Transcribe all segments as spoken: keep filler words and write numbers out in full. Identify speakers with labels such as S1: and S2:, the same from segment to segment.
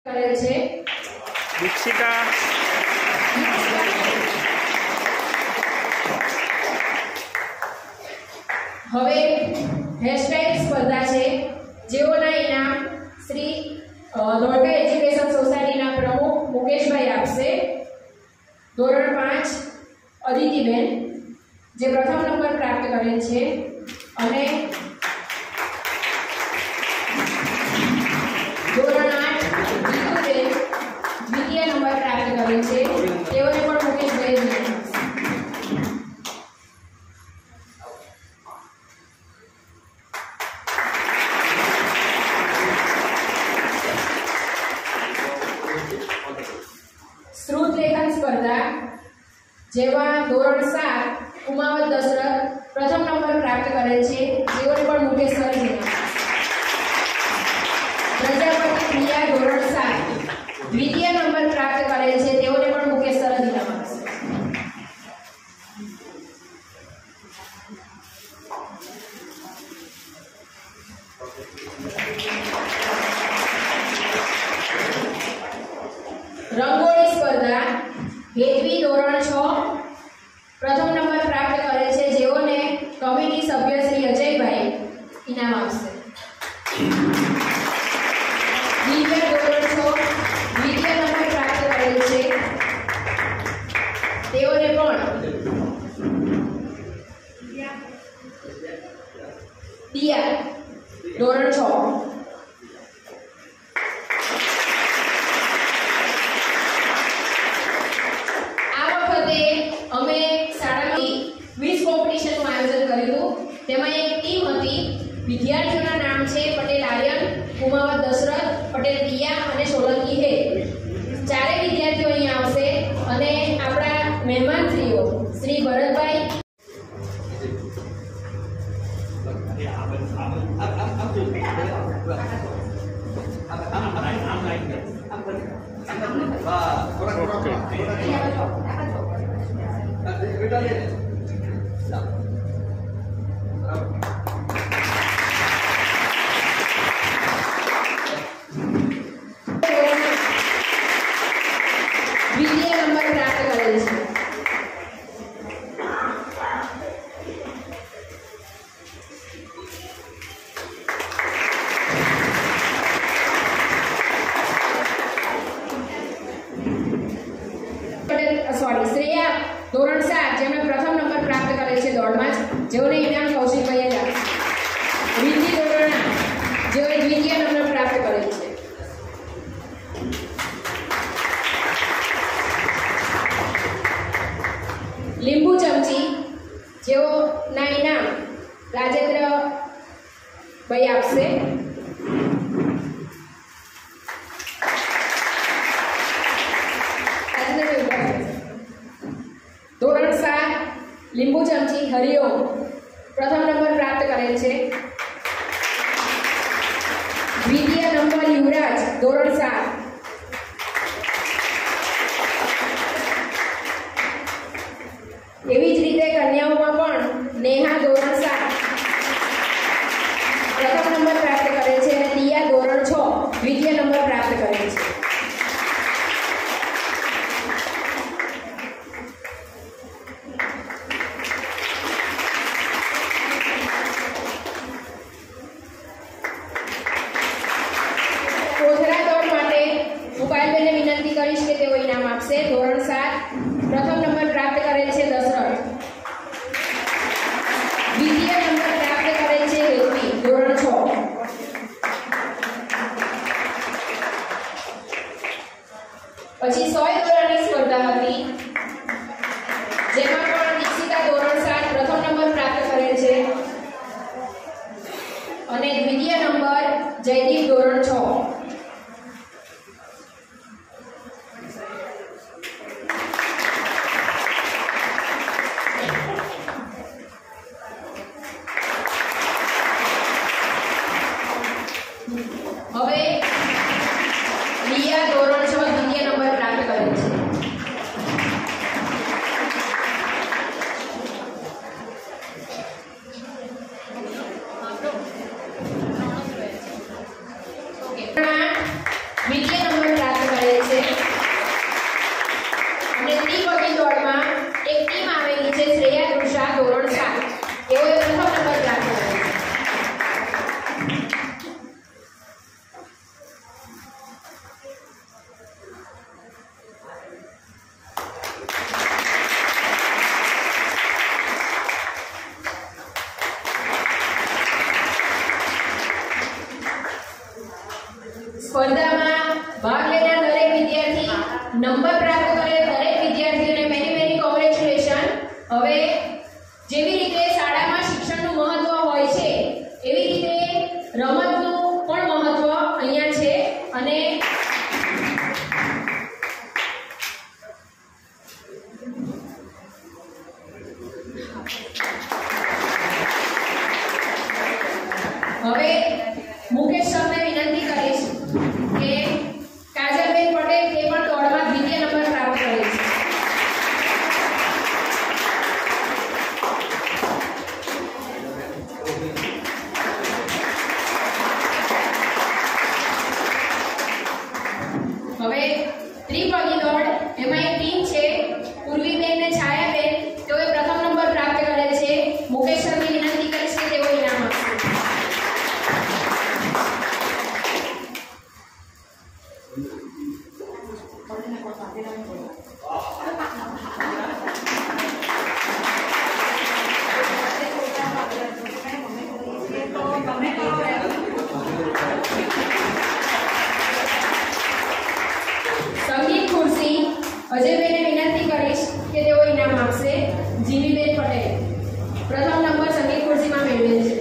S1: કરે છે
S2: દીક્ષિકા
S1: હવે હેરસ્ટાઇલ સ્પર્ધા છે જેઓના ઇનામ શ્રી ધોળકા એજ્યુકેશન સોસાયટીના પ્રમુખ મુકેશભાઈ આપશે। ધોરણ પાંચ અદિતિબેન જે પ્રથમ નંબર પ્રાપ્ત કરેલ છે અને ધોરણ આઠ જીતુબેન દ્વિતીય નંબર પ્રાપ્ત કરેલ છે તેઓને પણ મુકેશભાઈ श्रुत लेखन स्पर्धा जेवा धोरण सात उमावत दशरथ प्रथम नंबर प्राप्त करेल छे जेओने पण मुकेश सर छे। प्रजापति प्रिया धोरण सात द्वितीय नंबर प्राप्त करेल छे तेओने पण मुकेश सर इनाम आपशे। रंगोळी स्पर्धा हेतवी धोरण छ प्रथम नंबर प्राप्त करे छे जेओने कमिटी सभ्य श्री अजयभाई इनाम आपशे। दिव्या धोरण छ द्वितीय नंबर प्राप्त करेल छे तेओने पण दिया धोरण छ અમે શાળાની ક્વિઝ કોમ્પિટિશનનું આયોજન કર્યું। તેમાં એક ટીમ હતી। વિદ્યાર્થીઓના નામ છે પટેલ આર્યન, ઉમાવત દશરથ, પટેલ પિયા અને સોલંકી હે। ચારે વિદ્યાર્થીઓ અહીં આવશે અને આપણા મહેમાનશ્રીઓ શ્રી ભરતભાઈ द्वितीय नंबर प्राप्त करेल छे। सॉरी श्रेया धोरण सात जेमणे प्रथम नंबर प्राप्त करेल छे दौड़मां जेओने इनाम कौशिकभाई ए आपशे। रिद्धि धोरण आठ जेओए द्वितीय नंबर प्राप्त करेल छे। લીંબુ ચમચી જેઓના ઇનામ રાજેન્દ્ર ભાઈ આપશે। ધોરણ સાત લીંબુ ચમચી હરિઓમ પ્રથમ નંબર પ્રાપ્ત કરેલ છે। દ્વિતીય નંબર યુવરાજ ધોરણ સાત। એવી જ રીતે કન્યાઓમાં પણ નેહા ધોરણ સાત પ્રથમ નંબર પ્રાપ્ત કરેલ છે અને તિયા ધોરણ છ દ્વિતીય નંબર પ્રાપ્ત કરેલ છે। કોથરા દોડ માટે ઉપાયબેનને વિનંતી કરીશ કે તેઓ ઇનામ આપશે। ધોરણ સાત પ્રથમ નંબર પ્રાપ્ત કરેલ છે દશરથ। દ્વિતીય નંબર પ્રાપ્ત કરેલ છે હેતવી ધોરણ છ। પછી સો દોરાની સ્પર્ધા હતી જેમાં પણ દીક્ષિતા ધોરણ સાત પ્રથમ નંબર પ્રાપ્ત કરેલ છે અને દ્વિતીય નંબર જયદીપ ધોરણ છ। હવે રિયા ધોરણ છ દ્વિતીય નંબર પ્રાપ્ત કરેલ છે। દ્વિતીય નંબર ભાગ લેનાર દરેક વિદ્યાર્થી, નંબર પ્રાપ્ત કરેલ દરેક વિદ્યાર્થીઓને મેની મેની કોંગ્રેચ્યુલેશન. હવે જેવી રીતે શાળામાં શિક્ષણનું મહત્વ હોય છે એવી રીતે રમતનું પણ મહત્વ અહીંયા છે. અને હવે મુકેશ સરને વિનંતી કરીશ કે કાજલબેન પટેલ તે પણ દોડમાં દ્વિતીય નંબર પ્રાપ્ત કરે છે. હવે ત્રિપગી દોડ એમાં એક ટીમ છે, પૂર્વીબેન ને છાયાબેન, તેઓએ પ્રથમ નંબર પ્રાપ્ત કરેલ છે. મુકેશ સરને વિનંતી કરીશ કે તેઓ ઇનામ આપશે. સંગીત ખુરશી અજયબેનને વિનંતી કરીશ કે તેઓ ઇનામ આપશે. જીવીબેન પટેલ પ્રથમ નંબર સંગીત ખુરશીમાં મેળવેલ છે.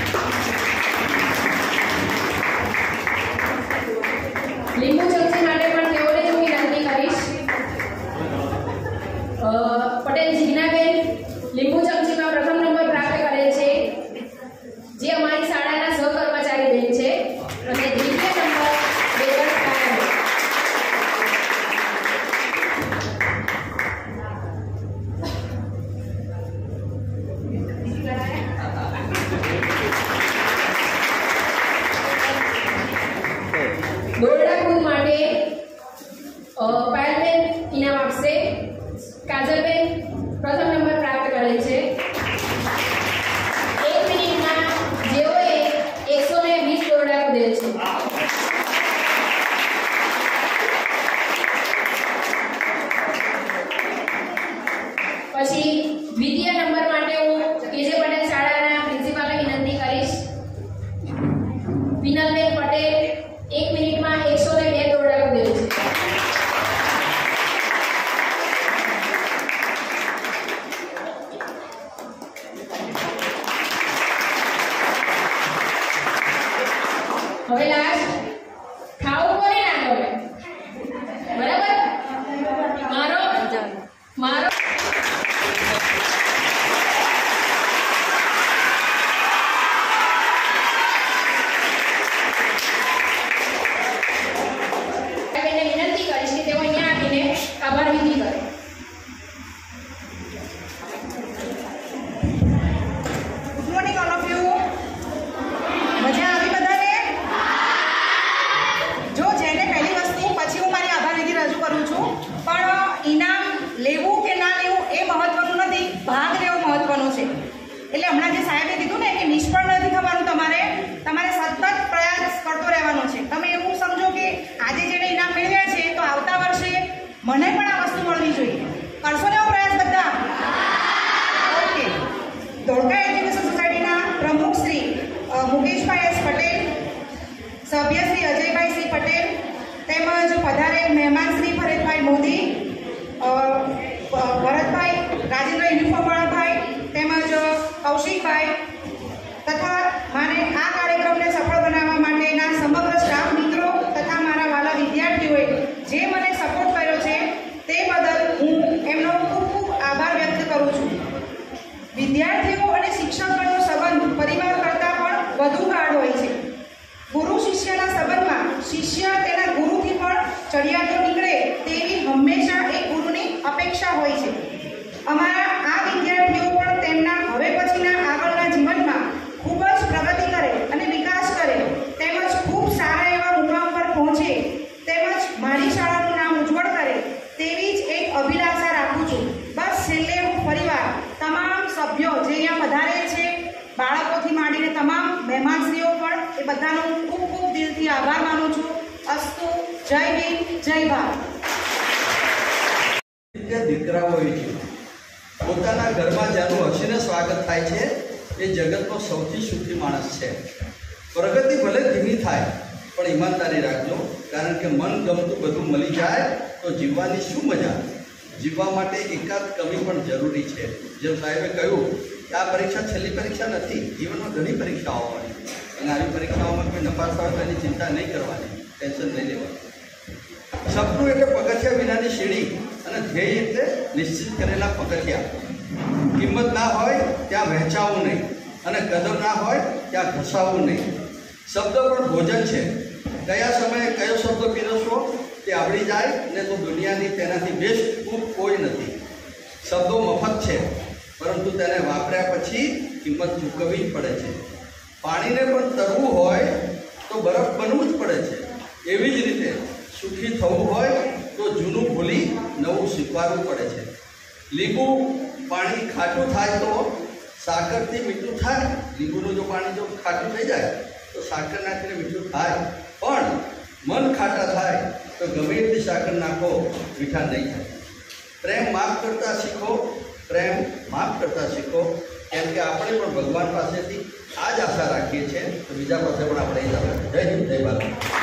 S1: લીંબુ ચમચી માટે પણ તેઓને હું વિનંતી કરીશ. અ, પટેલ જીજ્ઞાબેન લીંબુ ચમચીમાં પ્રથમ નંબર પ્રાપ્ત કરેલ છે, જે અમારી શાળાના સહકર્મચારી બેન છે. અને દ્વિતીય નંબર બેગર કાયમ. દોરડા કૂદ માટે અ, પાયલબેન ઇનામ આપશે. કાજલબેન પ્રથમ નંબર પ્રાપ્ત કરેલ છે. એક મિનિટમાં જેઓએ એકસો ને વીસ દોરડા કૂદેલ છે. પછી દ્વિતીય નંબર માટે હું કેજે પટેલ શાળાના પ્રિન્સિપાલને વિનંતી કરીશ. વિનલબેન પટેલ એક મિનિટમાં એકસો ને બે દોરડા કૂદેલ છે. હવે લાસ્ટ ખાવું કોને ના ગમે, બરાબર? મારો મારો બેનને વિનંતી કરીશ કે તેઓ અહીંયા આવીને આભાર વિધિ કરે.
S3: Good morning all of you. મજા આવી બધાને? જો જેને પહેલી વસ્તુ પછી હું મારી આભાર વિધિ રજૂ કરું છું, પણ ઇનામ લેવું કે ના લેવું એ મહત્વનું નથી, ભાગ લેવો મહત્વનો છે. એટલે હમણાં જે સાહેબે કીધું ને કે નિષ્ફળ નથી થવાનું, તમારે તમારે સતત પ્રયાસ કરતો રહેવાનો છે. તમે એવું સમજો કે આજે જેને ઇનામ મેળવ્યા છે તો આવતા વર્ષે મને પણ આ વસ્તુ મળવી જોઈએ. કરશો ને એવો પ્રયાસ બધા? ઓકે. ધોળકા એજ્યુકેશન સોસાયટીના પ્રમુખ શ્રી મુકેશભાઈ એસ પટેલ, સભ્ય શ્રી અજયભાઈ સી પટેલ, તેમજ પધારેલ મહેમાન શ્રી ભરતભાઈ મોદી, ભરતભાઈ રાજેન્દ્ર યુનિફોર્મવાળા ભાઈ, તેમજ કૌશિકભાઈ તથા મારે આ કાર્યક્રમને સફળ બનાવવા માટેના સમગ્ર સ્ટાફ મિત્રો તથા મારા વાલા વિદ્યાર્થીઓએ જે મને સપોર્ટ કર્યો છે તે બદલ હું એમનો ખૂબ ખૂબ આભાર વ્યક્ત કરું છું. વિદ્યાર્થીઓ અને શિક્ષકોનો સંબંધ પરિવાર કરતાં પણ વધુ ગાઢ હોય છે. ગુરુ શિષ્યના સંબંધમાં શિષ્ય તેના ગુરુથી પણ ચડિયાતો નીકળે તેવી હંમેશા એક ગુરુની અપેક્ષા હોય છે. અમારા આ વિદ્યાર્થીઓ પણ તેમના હવે પછીના આગળના જીવનમાં ખૂબ જ પ્રગતિ કરે અને વિકાસ કરે, તેમજ ખૂબ સારા એવા મુકામ પર પહોંચે, તેમજ મારી શાળાનું નામ ઉજ્જવળ કરે તેવી જ એક અભિલાષા રાખું છું. બસ છેલ્લે હું ફરીવાર તમામ સભ્યો જે અહીંયા પધારે છે, બાળકોથી માંડીને તમામ મહેમાનશ્રીઓ પણ એ બધાનો ખૂબ ખૂબ દિલથી આભાર માનું છું. અસ્તુ. જય ભીમ, જય ભારત.
S4: દીકરાઓ હોય છે, પોતાના ઘરમાં જેનું હસીને સ્વાગત થાય છે એ જગતનો સૌથી સુખી માણસ છે. પ્રગતિ ભલે ધીમી થાય પણ ઈમાનદારી રાખજો. કારણ કે મન ગમતું બધું મળી જાય તો જીવવાની શું મજા. જીવવા માટે એકાદ કમી પણ જરૂરી છે. જેમ સાહેબે કહ્યું કે આ પરીક્ષા છેલ્લી પરીક્ષા નથી, જીવનમાં ઘણી પરીક્ષાઓ હોય અને આવી પરીક્ષાઓમાં કોઈ નપાસ આવે તો એની ચિંતા નહીં કરવાની, ટેન્શન નહીં લેવાનું. સપનું એટલે પગથિયા વિનાની સીડી અને ધ્યેય એટલે નિશ્ચિત કરેલા પગથિયા. કિંમત ના હોય ત્યાં વહેંચાવું નહીં અને કદર ના હોય ત્યાં ઘસાવવું નહીં. શબ્દ પણ ભોજન છે. કયા સમયે કયો શબ્દ પીરસવો તે આવડી જાય ને તો દુનિયાની તેનાથી બેસ્ટ કૂક કોઈ નથી. શબ્દો મફત છે, પરંતુ તેને વાપર્યા પછી કિંમત ચૂકવવી જ પડે છે. પાણીને પણ તરવું હોય તો બરફ બનવું જ પડે છે. એવી જ રીતે સુખી થવું હોય તો જૂનું ભૂલી નવું સ્વીકારવું પડે છે. લીંબુ પાણી ખાટું થાય તો સાકરથી મીઠું થાય. લીંબુનું જો પાણી જો ખાટું થઈ જાય તો સાકર નાખીને મીઠું થાય, પણ મન ખાટા થાય તો ગમે એટલી સાકર નાખો મીઠા નહીં થાય. પ્રેમ માફ કરતા શીખો, પ્રેમ માફ કરતા શીખો, કેમ કે આપણે પણ ભગવાન પાસેથી આ જ આશા રાખીએ છીએ, તો બીજા પાસે પણ આપણે એ જ આશા. જય હિન્દ, જય ભારત.